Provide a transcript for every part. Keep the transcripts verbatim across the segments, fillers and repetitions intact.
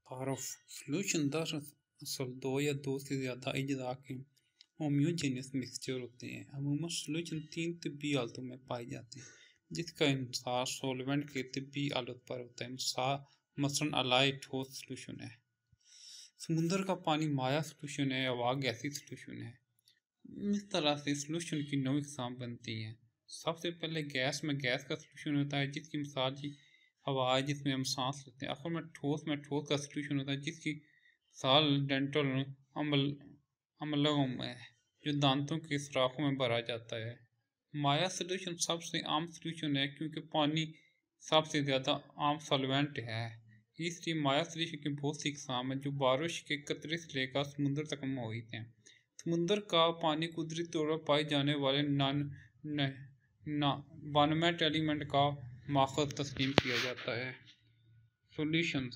Power of solution दरअसल दो या दो से ज़्यादा अज्जा के होम्योजेनियस मिक्सचर होते हैं। अमूमन सॉल्यूशन तीन तिब्बी हालतों में पाए जाते हैं जिसका इंसार सॉल्वेंट के तिब्बी हालत पर होता है। मिसाल मसलन अलाई ठोस सॉल्यूशन है, समुद्र का पानी माया सॉल्यूशन है, हवा गैसी सॉल्यूशन है। इस तरह से सॉल्यूशन की नौ इकसाम बनती हैं। सबसे पहले गैस में गैस का सॉल्यूशन होता है जिसकी मिसाल जी हवा है जिसमें हम सांस लेते हैं। आखिर में ठोस में ठोस का सॉल्यूशन होता है जिसकी मिसाल डेंटल अमल अमलगम है जो दांतों के सुराखों में भरा जाता है। माया सॉल्यूशन सबसे आम सॉल्यूशन है क्योंकि पानी सबसे ज़्यादा आम सॉल्वेंट है। इसलिए माया सॉल्यूशन की बहुत सी इकसाम है जो बारिश के कतरे से लेकर समुद्र तक मोहित हैं। समुद्र का पानी कुदरती तौर पर पाए जाने वाले नॉन बानमेट एलिमेंट का माखज़ तस्लीम किया जाता है। सॉल्यूशन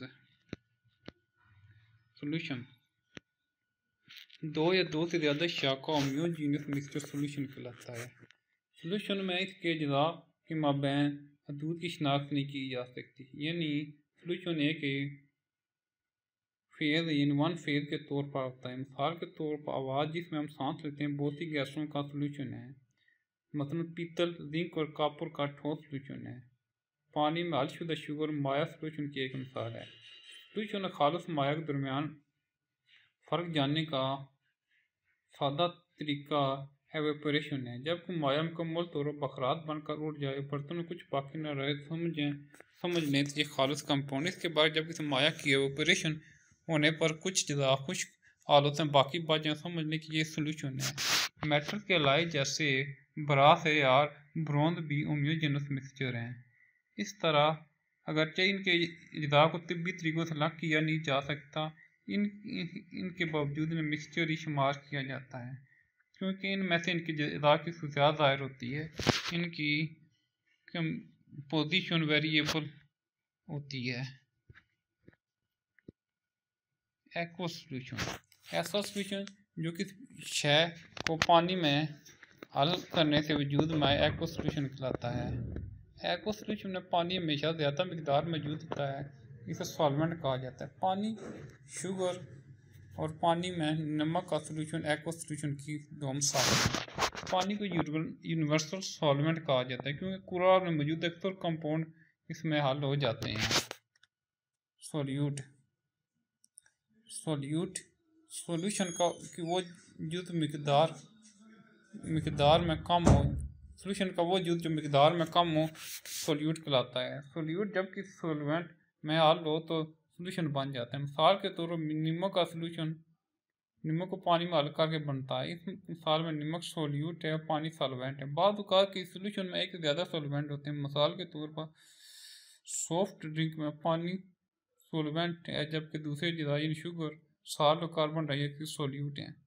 सॉल्यूशन दो या दो से ज़्यादा शाखा होम्योजेनियस मिक्सचर सॉल्यूशन कहलाता है। सॉल्यूशन में इसके अज्जा के माबैन हदूद की शनाख्त नहीं की जा सकती, यानी सॉल्यूशन एक फेज़ यानी वन फेज़ के तौर पर होता है। मिसाल के तौर पर आवाज़ जिसमें हम सांस लेते हैं बहुत सी गैसों का सॉल्यूशन है। मतलब पीतल, जिंक और कॉपर का ठोस सॉल्यूशन है। पानी में हलशुदा शुगर माया सॉल्यूशन की एक मिसाल है। सॉल्यूशन और खालिस माया के दरमियान फ़र्क जानने का सादा तरीका एवेपोरेशन है। जबकि माया मुकम्मल तौर पर बखरात बनकर उड़ जाए, बर्तन में कुछ बाकी न रहे, समझें समझ लें तो ये खालिस कंपाउंड। इसके बाद जब इस माया की एवेपोरेशन होने पर कुछ जदा खुश्क हालत में बाकी बच जाए, समझ लें कि ये सॉल्यूशन है। मेटल के अलाई जैसे ब्रास है यार ब्रोंज भी होम्योजेनस मिक्सचर हैं। इस तरह अगरचे इनके अज्जा को तिब्बी तरीकों से अलग किया नहीं जा सकता, इन इनके बावजूद इन्हें मिक्सचर ही शुमार किया जाता है क्योंकि इनमें से इनकी अज्जा की खुसूसियात ज़ाहिर होती है। इनकी पोजीशन वेरिएबल होती है। एक्वा सॉल्यूशन ऐसा सॉल्यूशन जो कि शय को पानी में हल करने से वजूद में एक्वा सॉल्यूशन कहलाता है। एक्वा सॉल्यूशन में पानी हमेशा ज़्यादा मिकदार मौजूद होता है, इसे सॉल्वेंट कहा जाता है। पानी, शुगर और पानी में नमक का सॉल्यूशन एक्वा सॉल्यूशन की दो मिसाल है। पानी को यूनिवर्सल सॉल्वेंट कहा जाता है क्योंकि कुरान में मौजूद अक्सर कंपाउंड इसमें हल हो जाते हैं। सॉल्यूट सॉल्यूट सॉल्यूशन का कि वो जुज़ मिकदार मिकदार में कम हो सॉल्यूशन का वो जुज़ जो मिकदार में कम हो सॉल्यूट कहलाता है। सॉल्यूट जब कि सॉल्वेंट में हल हो तो सॉल्यूशन बन जाता है। मिसाल के तौर पर नमक का सॉल्यूशन नमक को पानी में हल करके बनता है। इस मिसाल में नमक सॉल्यूट है और पानी सॉल्वेंट है। बाद औक़ात की सॉल्यूशन में एक से ज़्यादा सॉल्वेंट होते हैं। मिसाल के तौर पर सॉफ्ट ड्रिंक में पानी सॉल्वेंट है जबकि दूसरे अज्जा यानी शुगर, साल्ट और कार्बन डाइऑक्साइड सॉल्यूट हैं।